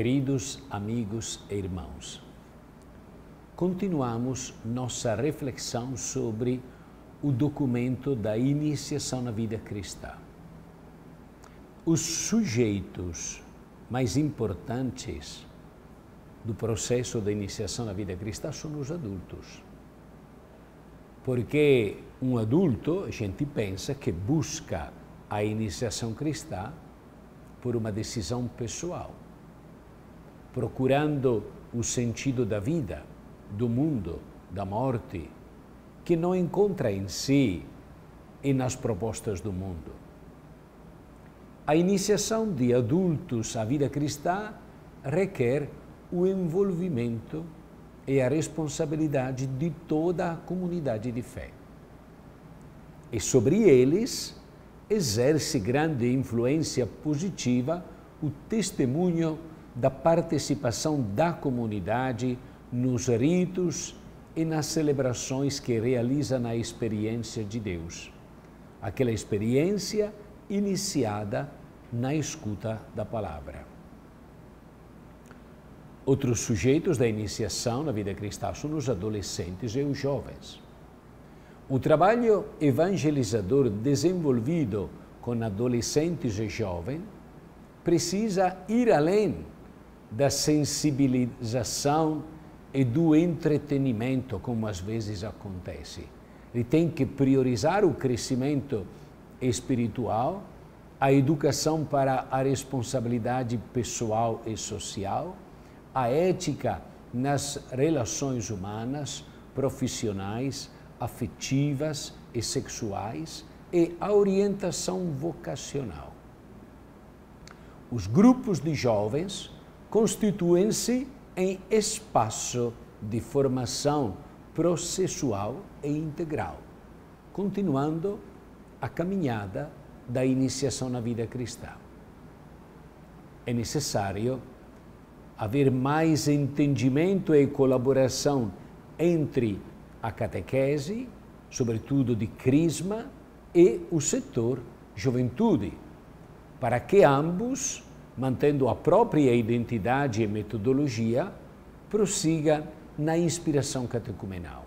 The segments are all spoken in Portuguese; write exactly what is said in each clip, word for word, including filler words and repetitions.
Queridos amigos e irmãos, continuamos nossa reflexão sobre o documento da iniciação na vida cristã. Os sujeitos mais importantes do processo da iniciação na vida cristã são os adultos. Porque um adulto, a gente pensa que busca a iniciação cristã por uma decisão pessoal, procurando o sentido da vida, do mundo, da morte, que não encontra em si e nas propostas do mundo. A iniciação de adultos à vida cristã requer o envolvimento e a responsabilidade de toda a comunidade de fé. E sobre eles exerce grande influência positiva o testemunho da participação da comunidade nos ritos e nas celebrações que realiza na experiência de Deus. Aquela experiência iniciada na escuta da palavra. Outros sujeitos da iniciação na vida cristã são os adolescentes e os jovens. O trabalho evangelizador desenvolvido com adolescentes e jovens precisa ir além da sensibilização e do entretenimento, como às vezes acontece. Ele tem que priorizar o crescimento espiritual, a educação para a responsabilidade pessoal e social, a ética nas relações humanas, profissionais, afetivas e sexuais e a orientação vocacional. Os grupos de jovens constituem-se em espaço de formação processual e integral, continuando a caminhada da iniciação na vida cristã. É necessário haver mais entendimento e colaboração entre a catequese, sobretudo de crisma, e o setor juventude, para que ambos, mantendo a própria identidade e metodologia, prossigam na inspiração catecumenal.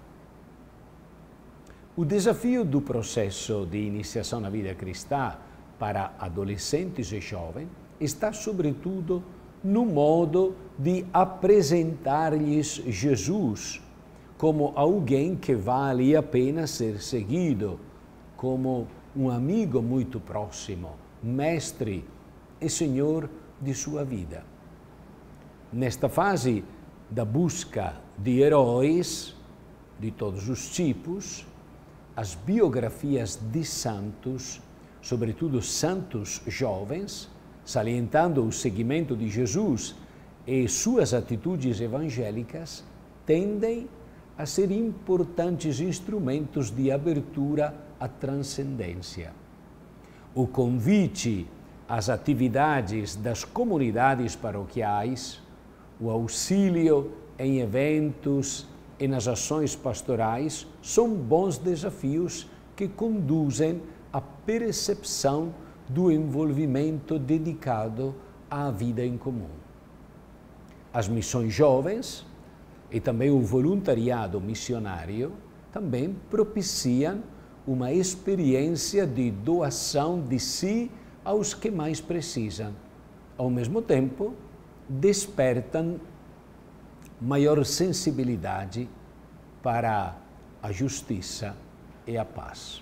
O desafio do processo de iniciação na vida cristã para adolescentes e jovens está, sobretudo, no modo de apresentar-lhes Jesus como alguém que vale a pena ser seguido, como um amigo muito próximo, mestre e senhor de sua vida. Nesta fase da busca de heróis de todos os tipos, as biografias de santos, sobretudo santos jovens, salientando o seguimento de Jesus e suas atitudes evangélicas, tendem a ser importantes instrumentos de abertura à transcendência. O convite às atividades das comunidades paroquiais, o auxílio em eventos e nas ações pastorais são bons desafios que conduzem à percepção do envolvimento dedicado à vida em comum. As missões jovens e também o voluntariado missionário também propiciam uma experiência de doação de si aos que mais precisam. Ao mesmo tempo, despertam maior sensibilidade para a justiça e a paz.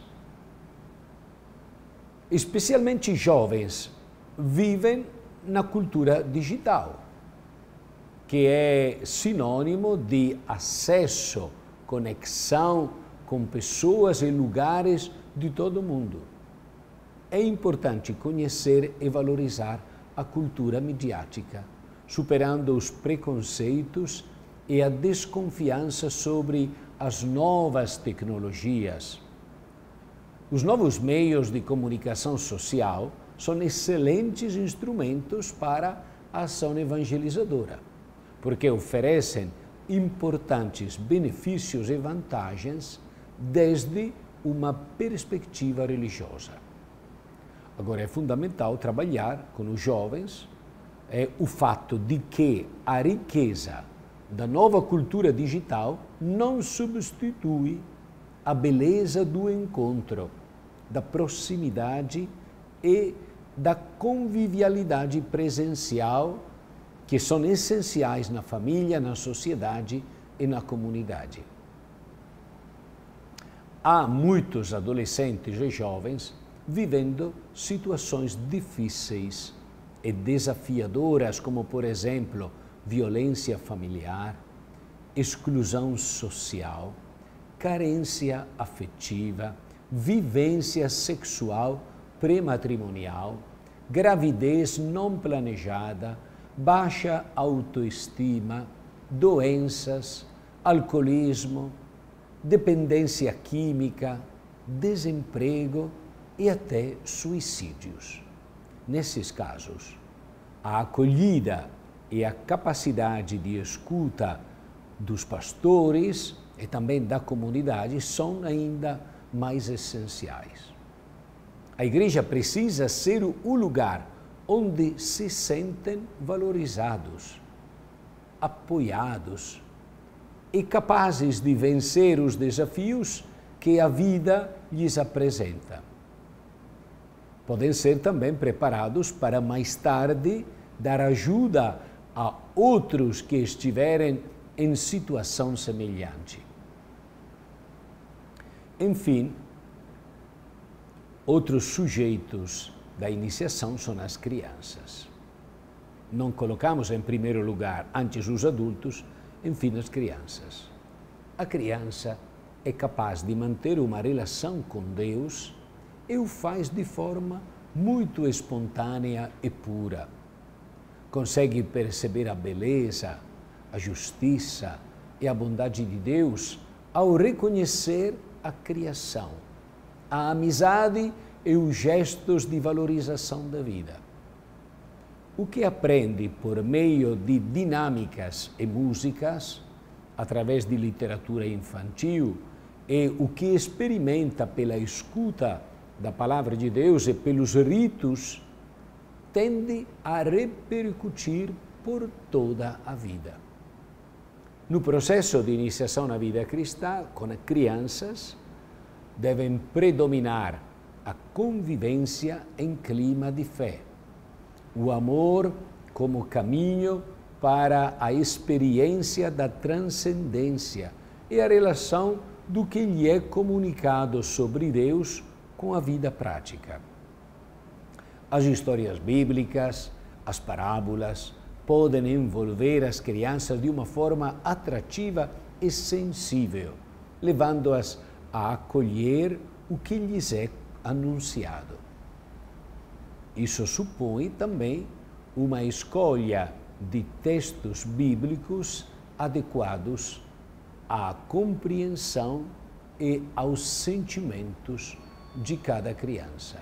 Especialmente jovens vivem na cultura digital, que é sinônimo de acesso, conexão com pessoas e lugares de todo o mundo. É importante conhecer e valorizar a cultura midiática, superando os preconceitos e a desconfiança sobre as novas tecnologias. Os novos meios de comunicação social são excelentes instrumentos para a ação evangelizadora, porque oferecem importantes benefícios e vantagens desde uma perspectiva religiosa. Agora, é fundamental trabalhar com os jovens é o fato de que a riqueza da nova cultura digital não substitui a beleza do encontro, da proximidade e da convivialidade presencial, que são essenciais na família, na sociedade e na comunidade. Há muitos adolescentes e jovens vivendo situações difíceis e desafiadoras, como, por exemplo, violência familiar, exclusão social, carência afetiva, vivência sexual pré-matrimonial, gravidez não planejada, baixa autoestima, doenças, alcoolismo, dependência química, desemprego e até suicídios. Nesses casos, a acolhida e a capacidade de escuta dos pastores e também da comunidade são ainda mais essenciais. A igreja precisa ser o lugar onde se sentem valorizados, apoiados e capazes de vencer os desafios que a vida lhes apresenta. Podem ser também preparados para mais tarde dar ajuda a outros que estiverem em situação semelhante. Enfim, outros sujeitos da iniciação são as crianças. Não colocamos em primeiro lugar, antes os adultos, enfim, as crianças. A criança é capaz de manter uma relação com Deus e o faz de forma muito espontânea e pura. Consegue perceber a beleza, a justiça e a bondade de Deus ao reconhecer a criação, a amizade e os gestos de valorização da vida. O que aprende por meio de dinâmicas e músicas, através de literatura infantil, e o que experimenta pela escuta da palavra de Deus e pelos ritos, tende a repercutir por toda a vida. No processo de iniciação na vida cristã, com crianças, devem predominar a convivência em clima de fé, o amor como caminho para a experiência da transcendência e a relação do que lhe é comunicado sobre Deus com a vida prática. As histórias bíblicas, as parábolas, podem envolver as crianças de uma forma atrativa e sensível, levando-as a acolher o que lhes é anunciado. Isso supõe também uma escolha de textos bíblicos adequados à compreensão e aos sentimentos de cada criança.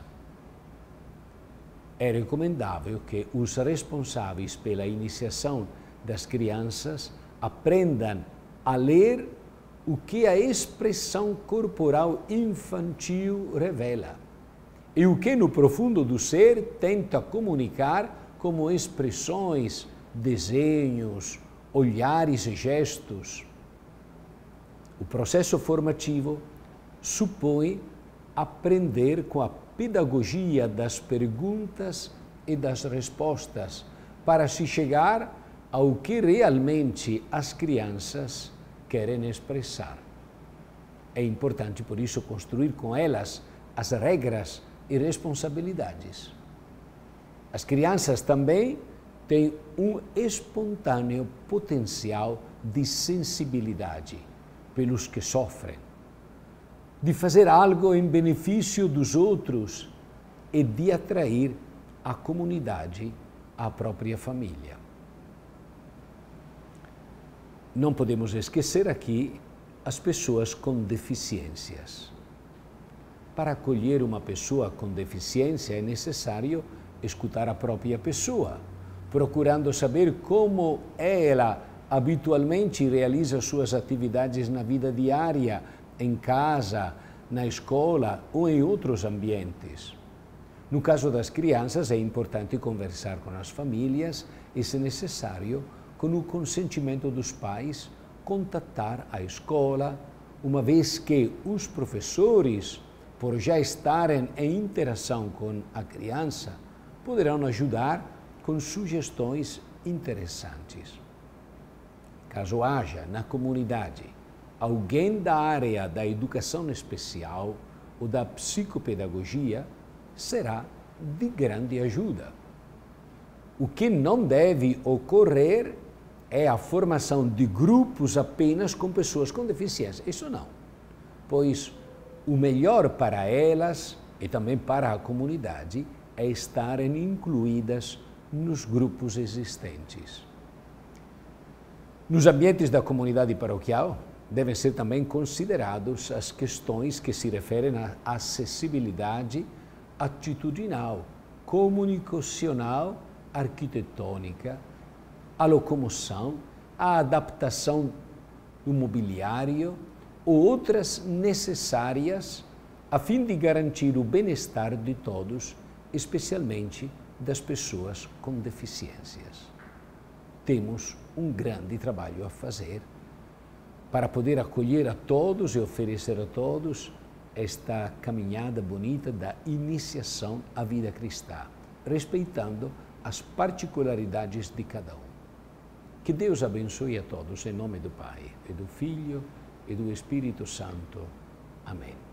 É recomendável que os responsáveis pela iniciação das crianças aprendam a ler o que a expressão corporal infantil revela e o que no profundo do ser tenta comunicar como expressões, desenhos, olhares e gestos. O processo formativo supõe aprender com a pedagogia das perguntas e das respostas para se chegar ao que realmente as crianças querem expressar. É importante, por isso, construir com elas as regras e responsabilidades. As crianças também têm um espontâneo potencial de sensibilidade pelos que sofrem, de fazer algo em benefício dos outros e de atrair a comunidade à própria família. Não podemos esquecer aqui as pessoas com deficiências. Para acolher uma pessoa com deficiência é necessário escutar a própria pessoa, procurando saber como ela habitualmente realiza suas atividades na vida diária, em casa, na escola ou em outros ambientes. No caso das crianças, é importante conversar com as famílias e, se necessário, com o consentimento dos pais, contatar a escola, uma vez que os professores, por já estarem em interação com a criança, poderão ajudar com sugestões interessantes. Caso haja na comunidade alguém da área da educação especial ou da psicopedagogia, será de grande ajuda. O que não deve ocorrer é a formação de grupos apenas com pessoas com deficiência. Isso não, pois o melhor para elas e também para a comunidade é estarem incluídas nos grupos existentes. Nos ambientes da comunidade paroquial, devem ser também considerados as questões que se referem à acessibilidade atitudinal, comunicacional, arquitetônica, a locomoção, a adaptação do mobiliário ou outras necessárias a fim de garantir o bem-estar de todos, especialmente das pessoas com deficiências. Temos um grande trabalho a fazer para poder acolher a todos e oferecer a todos esta caminhada bonita da iniciação à vida cristã, respeitando as particularidades de cada um. Que Deus abençoe a todos, em nome do Pai, e do Filho, e do Espírito Santo. Amém.